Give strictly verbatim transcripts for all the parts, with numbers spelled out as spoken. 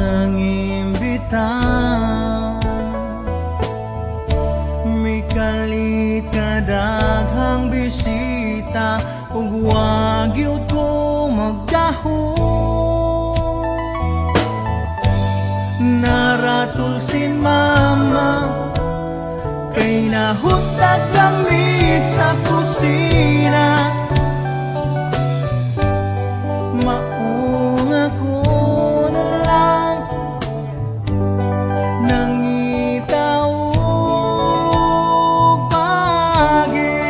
nangimbita, mikalit kadaghang bisita, ug wa gyud ko magdaho. Naratul si mama, kay nahutag gamit sa kusina. Maong ako na lang nangitaw pagi.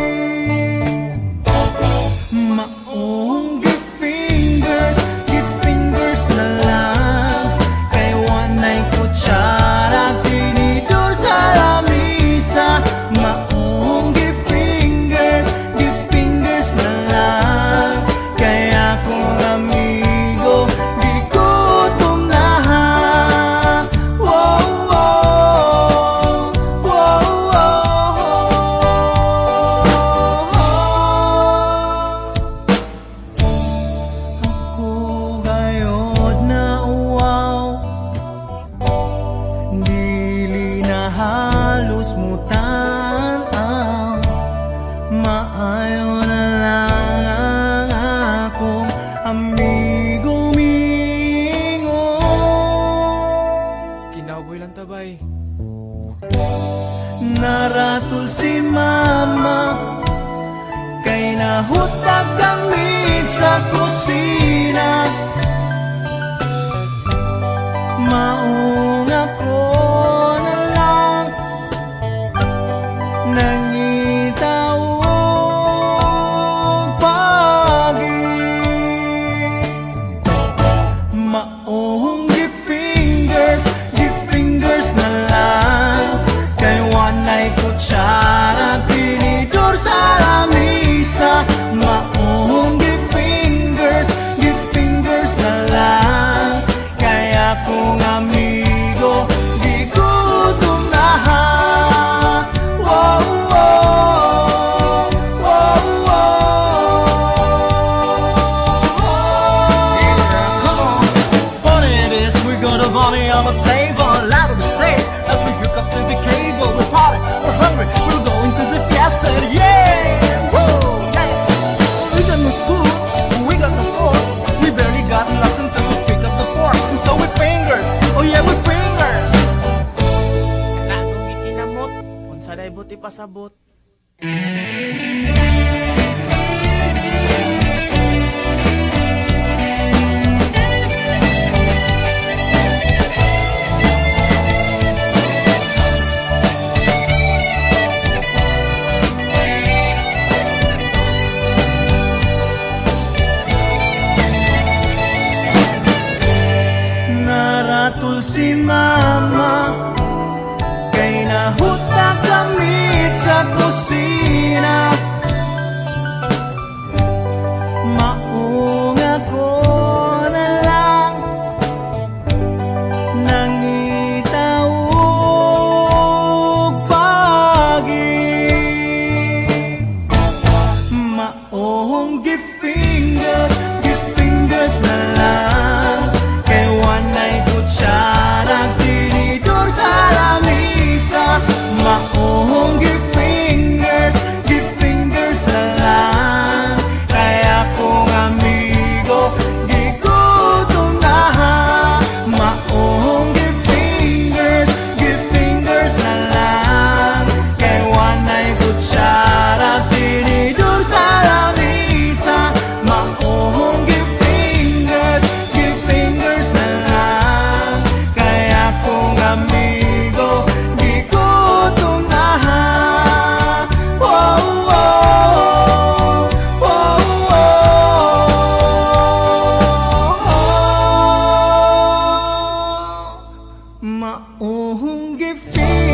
Maong give fingers, give fingers na lang, kay wanay kutsara tinidor sa lamisa. Maong give fingers, give fingers na lang, kay akong amigo di ko tumnahan. Wow, wow, wow, wow. Ako gayod na uwaw, dili na halos mutanaw. Maayo na lang akong amigo mingo. Kinabuhi lang tabay. Naratul si mama, kay nahutag gamit sa kusina. Maong ako na lang nangitaw pagi. Maong give fingers, give fingers na lang, kay wanay kutsara tinidor sa lamisa. Maong give fingers, give fingers na lang, kay akong amigo di ko tumnahan. Wow, wow, wow, wow. Yeah, come on. Funny it is, we got a money on the table, a lot of mistakes as we hook up to the cable. We're party, we're hungry, we're going to the fiesta. Yeah, woo, yeah. We got no spoon, we got no fork, we barely got nothing to pick up the fork. And so we fingers, oh yeah, we fingers. Nakong ikinamot, unsa day buti pasabot. Naratul si mama, kay nahutag gamit sa kusina. Maong ako na lang nangitaw pagi. Maong give fingers, give fingers na lang, kay wanay kutsara tinidor sa lamisa. Maong give fingers, give fingers na lang, kay akong amigo di ko tumnahan. Maong give fingers, give fingers na lang, kay wanay kutsara tinidor sa lamisa. Maong give fingers, give fingers na lang, kay akong amigo di ko tumnahan. Wow, wow, wow, wow. Maong give fingers.